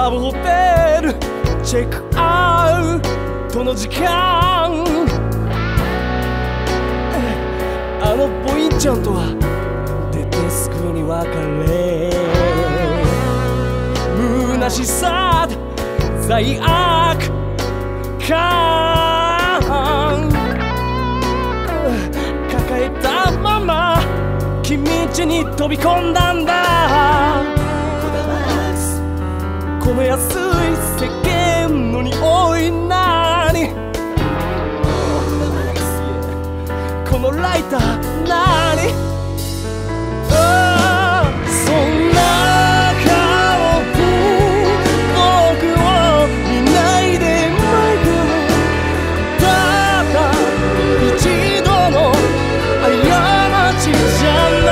ラブホテルチェックアウトの時間、あのボインちゃんとは出てすぐに別れ、虚しさで罪悪感抱えたまま君家に飛び込んだんだ。この安い世間の匂いなに、このライターなに、そんな顔で僕を見ないでマイク、ただ一度の過ちじゃない、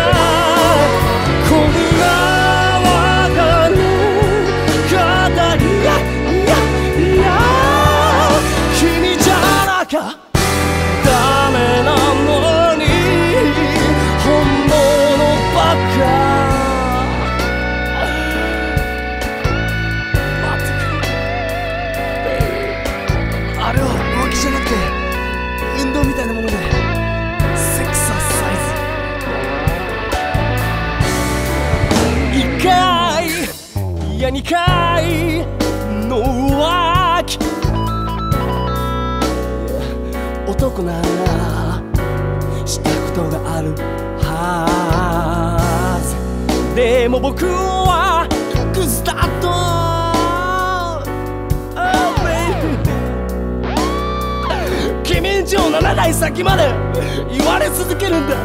こんな別れ方、いやいやいや君じゃなきゃダメなのに、本物ばっか。待ってくれ、あれは浮気じゃなくて運動みたいなもので、セクササイズ。1回いや2回の浮気、男ならしたことがあるはず。でも僕はクズだと、君んちを7代先まで言われ続けるんだ。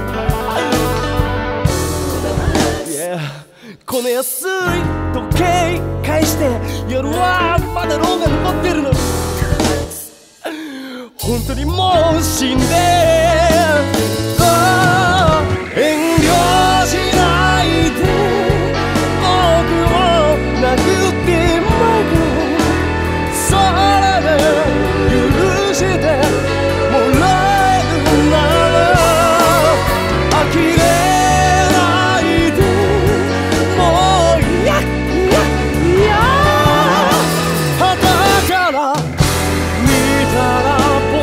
この安い時計返して、夜はまだローが残ってるの。本当にもう死んで、遠慮しないで僕を殴ってまいく、それで許してもらえるなら、呆れないでもういやいやいや、旗から見たら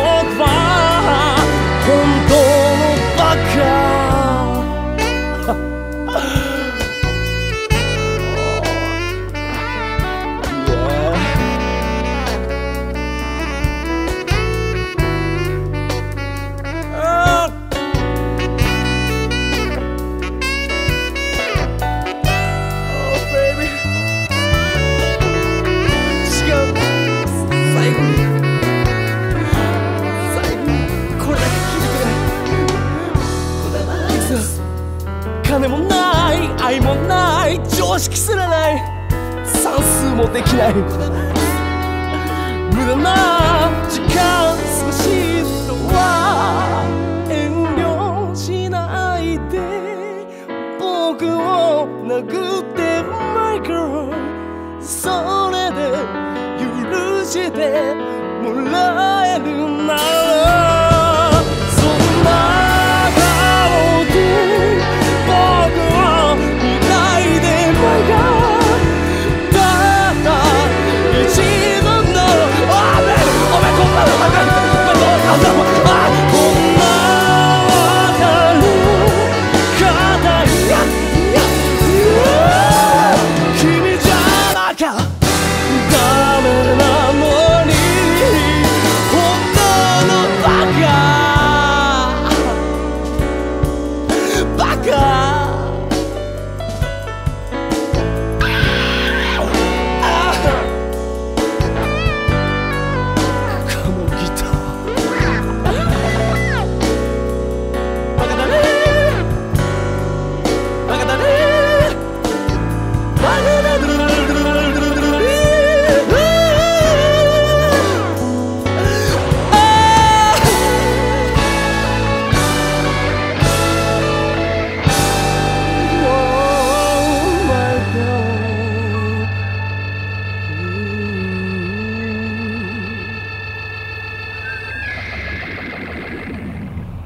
金もない愛もない常識すらない算数もできない、無駄な時間過ごしとは遠慮しないで僕を殴ってマイクロ、それで許してもらえるなら、そんな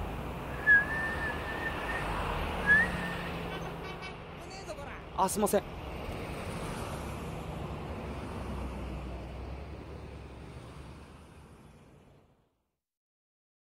あ、すいません。